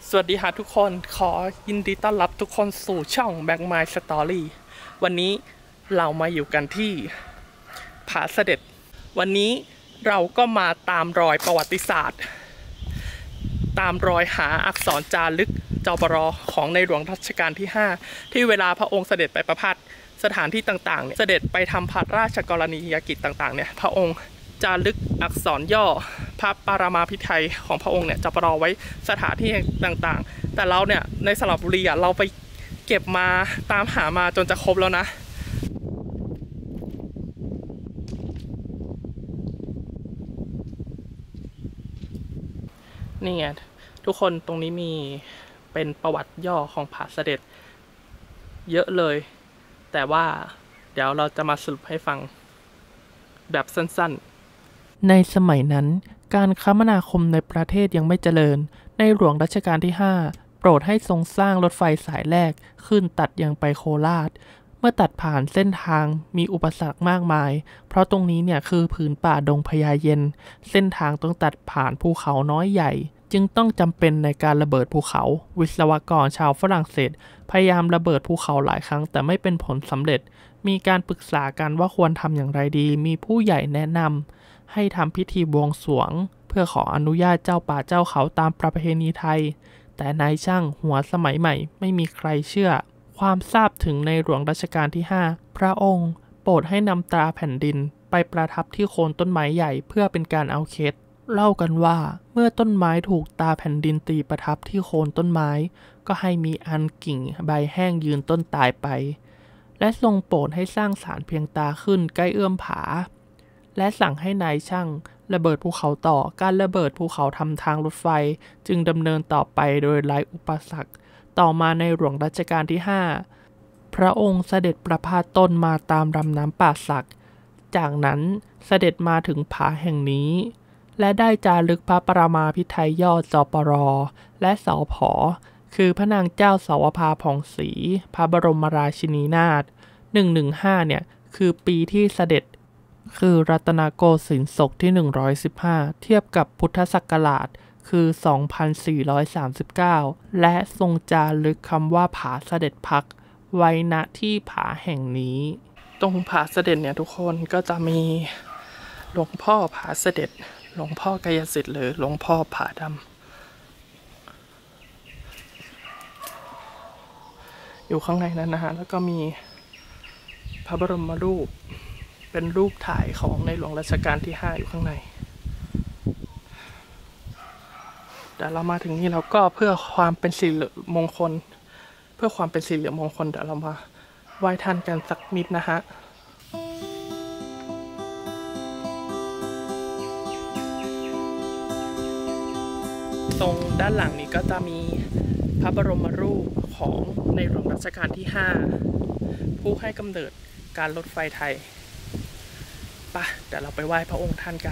สวัสดีค่ะทุกคนขอยินดีต้อนรับทุกคนสู่ช่อง Back My Story วันนี้เรามาอยู่กันที่ผาเสด็จวันนี้เราก็มาตามรอยประวัติศาสตร์ตามรอยหาอักษรจารึกจปร.ของในหลวงรัชกาลที่ 5ที่เวลาพระองค์เสด็จไปประพาสสถานที่ต่างๆเนี่ยเสด็จไปทำพระราชกรณียกิจต่างๆเนี่ยพระองค์จารึกอักษรย่อพระปรามาภิไธยของพระองค์เนี่ยจปร.ไว้สถานที่ต่างๆแต่เราเนี่ยในสระบุรีเราไปเก็บมาตามหามาจนจะครบแล้วนะนี่ไงทุกคนตรงนี้มีเป็นประวัติย่อของผาเสด็จเยอะเลยแต่ว่าเดี๋ยวเราจะมาสรุปให้ฟังแบบสั้นๆในสมัยนั้นการคมนาคมในประเทศยังไม่เจริญในหลวงรัชกาลที่ 5โปรดให้ทรงสร้างรถไฟสายแรกขึ้นตัดยังไปโคราชเมื่อตัดผ่านเส้นทางมีอุปสรรคมากมายเพราะตรงนี้เนี่ยคือผืนป่าดงพญาเย็นเส้นทางต้องตัดผ่านภูเขาน้อยใหญ่จึงต้องจำเป็นในการระเบิดภูเขาวิศวกรชาวฝรั่งเศสพยายามระเบิดภูเขาหลายครั้งแต่ไม่เป็นผลสำเร็จมีการปรึกษากันว่าควรทำอย่างไรดีมีผู้ใหญ่แนะนำให้ทำพิธีบวงสรวงเพื่อขออนุญาตเจ้าป่าเจ้าเขาตามประเพณีไทยแต่นายช่างหัวสมัยใหม่ไม่มีใครเชื่อความทราบถึงในหลวงรัชกาลที่ 5พระองค์โปรดให้นำตราแผ่นดินไปประทับที่โคนต้นไม้ใหญ่เพื่อเป็นการเอาเคล็ดเล่ากันว่าเมื่อต้นไม้ถูกตาแผ่นดินตีประทับที่โคนต้นไม้ก็ให้มีอันกิ่งใบแห้งยืนต้นตายไปและทรงโปรดให้สร้างศาลเพียงตาขึ้นใกล้เอื้อมผาและสั่งให้นายช่างระเบิดภูเขาต่อการระเบิดภูเขาทำทางรถไฟจึงดำเนินต่อไปโดยไร้อุปสรรคต่อมาในหลวงรัชกาลที่ 5พระองค์เสด็จประพาสต้นมาตามลำน้ำป่าสักจากนั้นเสด็จมาถึงผาแห่งนี้และได้จารึกพระปรามาภิไธยย่อจปร.และสผ.คือพระนางเจ้าสาวภาผ่องศรีพระบรมราชินีนาถ115เนี่ยคือปีที่เสด็จคือรัตนโกสินทร์ศกที่115เทียบกับพุทธศักราชคือ2439และทรงจารึกคำว่าผาเสด็จพักไว้ณที่ผาแห่งนี้ตรงผาเสด็จเนี่ยทุกคนก็จะมีหลวงพ่อผาเสด็จหลวงพ่อกายสิทธิ์หรือหลวงพ่อผาดำอยู่ข้างในนั้นนะฮะแล้วก็มีพระบรมรูปเป็นรูปถ่ายของในหลวงรัชกาลที่ 5อยู่ข้างในแต่เรามาถึงนี่เราก็เพื่อความเป็นสิริมงคลเพื่อความเป็นสิริมงคลเดี๋ยวเรามาไหว้ท่านกันสักนิดนะฮะตรงด้านหลังนี้ก็จะมีพระบรมรูปของในหลวงรัชกาลที่ 5ผู้ให้กำเนิดการรถไฟไทยไปเดี๋ยวเราไปไหว้พระองค์ท่านกัน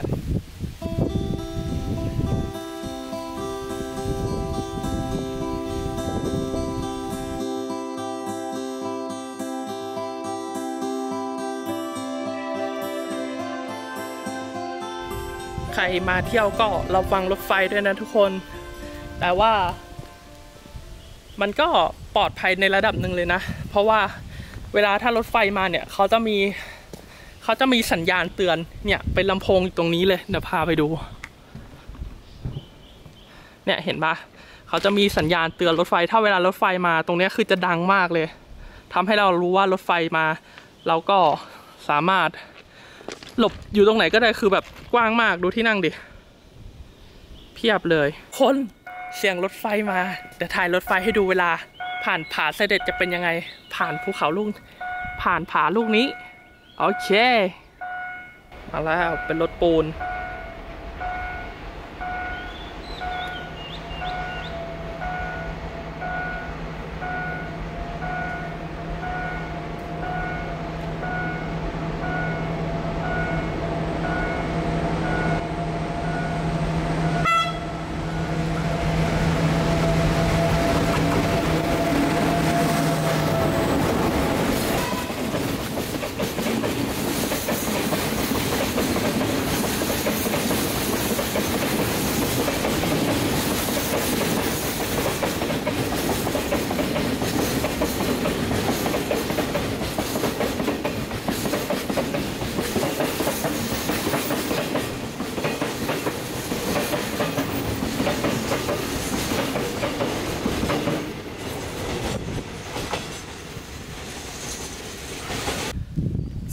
ใครมาเที่ยวก็ระวังรถไฟด้วยนะทุกคนแต่ว่ามันก็ปลอดภัยในระดับหนึ่งเลยนะเพราะว่าเวลาถ้ารถไฟมาเนี่ยเขาจะมีสัญญาณเตือนเนี่ยเป็นลำโพงอยู่ตรงนี้เลยเดี๋ยวพาไปดูเนี่ยเห็นปะเขาจะมีสัญญาณเตือนรถไฟถ้าเวลารถไฟมาตรงนี้คือจะดังมากเลยทำให้เรารู้ว่ารถไฟมาเราก็สามารถหลบอยู่ตรงไหนก็ได้คือแบบกว้างมากดูที่นั่งดิเพียบเลยคนเสียงรถไฟมาเดี๋ยวถ่ายรถไฟให้ดูเวลาผ่านผาเสด็จจะเป็นยังไงผ่านภูเขาลูกผ่านผาลูกนี้โอเคมาแล้วเป็นรถปูน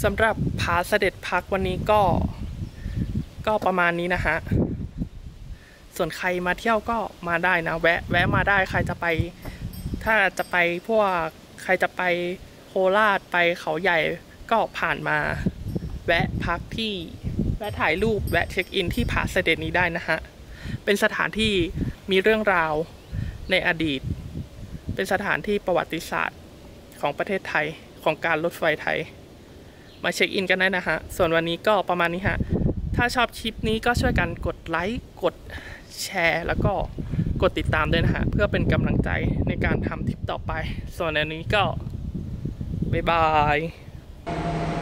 สำหรับผาเสด็จพักวันนี้ก็ประมาณนี้นะฮะส่วนใครมาเที่ยวก็มาได้นะแวะมาได้ใครจะไปถ้าจะไปพวกใครจะไปโคราชไปเขาใหญ่ก็ผ่านมาแวะพักที่แวะถ่ายรูปแวะเช็คอินที่ผาเสด็จนี้ได้นะฮะเป็นสถานที่มีเรื่องราวในอดีตเป็นสถานที่ประวัติศาสตร์ของประเทศไทยของการรถไฟไทยมาเช็คอินกันได้นะฮะส่วนวันนี้ก็ประมาณนี้ฮะถ้าชอบคลิปนี้ก็ช่วยกันกดไลค์กดแชร์แล้วก็กดติดตามด้วยนะฮะเพื่อเป็นกำลังใจในการทำคลิปต่อไปส่วนอันนี้ก็บ๊ายบาย